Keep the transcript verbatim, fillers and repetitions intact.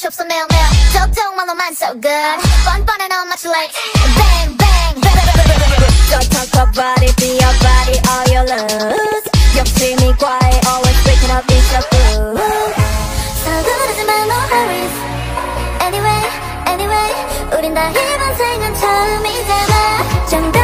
끝이 없어 매일매일 적정만로만 so good 뻔뻔해 no much like bang bang Go talk your body be your body all you lose 욕심이 과해 always breaking up is your food 서두르지만 no hurries Anyway anyway 우린 다 이번 생은 처음이잖아 정답